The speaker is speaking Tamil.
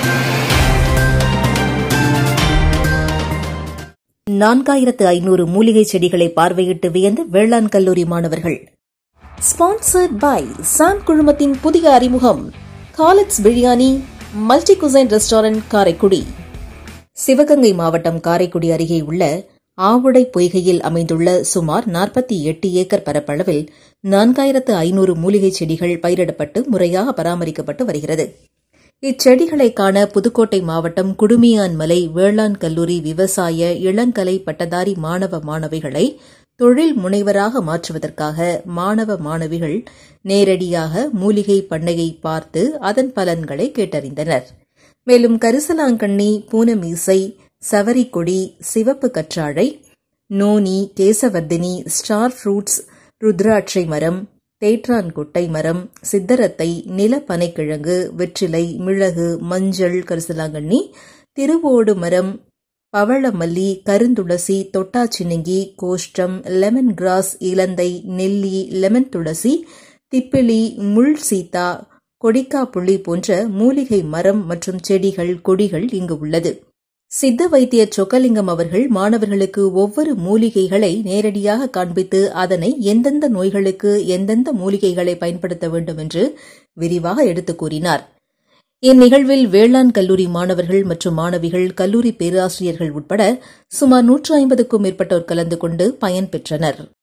4500 மூலிகை செடிகளை பார்வையிட்டு வியந்த வேளாண் கல்லூரி மாணவர்கள். ஸ்பான்சர்ட் பை சான் குழுமத்தின் புதிய அறிமுகம் காலட்ஸ் biryani multi cuisine restaurant Karaikudi. Sivaganga மாவட்டம் காரைக்குடி அருகே உள்ள ஆவுடை பொய்கையில் அமைந்துள்ள சுமார் 48 ஏக்கர் பரப்பளவில் 4500 மூலிகை செடிகள் பயிரிடப்பட்டு முறையாக பராமரிக்கப்பட்டு வருகிறது. இச்செடிகளை காண புதுக்கோட்டை மாவட்டம் குடுமியான்மலை வேளாண் கல்லூரி விவசாய இளங்கலை பட்டதாரி மாணவ மாணவிகளை தொழில் முனைவராக மாற்றுவதற்காக மாணவ மாணவிகள் நேரடியாக மூலிகை பண்ணையை பார்த்து அதன் பலன்களை கேட்டறிந்தனர். மேலும் கரிசலாங்கண்ணி, பூனமீசை, சவரிக்கொடி, சிவப்பு கற்றாழை, நோனி, கேசவர்தினி, ஸ்டார் ஃப்ரூட்ஸ், ருத்ராட்சை மரம், தேற்றான் குட்டை மரம், சித்தரத்தை, நிலப்பனைக்கிழங்கு, வெற்றிலை, மிளகு, மஞ்சள், கரிசலாங்கண்ணி, திருவோடு மரம், பவளமல்லி, கருந்துளசி, தொட்டாச்சினுங்கி, கோஷ்டம், லெமன் கிராஸ், இலந்தை, நெல்லி, லெமன் துளசி, திப்பிலி, முள் சீத்தா, கொடிக்கா புள்ளி போன்ற மூலிகை மரம் மற்றும் செடிகள், கொடிகள் இங்கு உள்ளது. சித்த வைத்தியர் சொக்கலிங்கம் அவர்கள் மாணவர்களுக்கு ஒவ்வொரு மூலிகைகளை நேரடியாக காண்பித்து அதனை எந்தெந்த நோய்களுக்கு எந்தெந்த மூலிகைகளை பயன்படுத்த வேண்டும் என்று விரிவாக எடுத்துக் கூறினார். இந்நிகழ்வில் வேளாண் கல்லூரி மாணவர்கள் மற்றும் மாணவிகள், கல்லூரி பேராசிரியர்கள் உட்பட சுமார் 150க்கும் மேற்பட்டோர் கலந்து கொண்டு பயன்பெற்றனர்.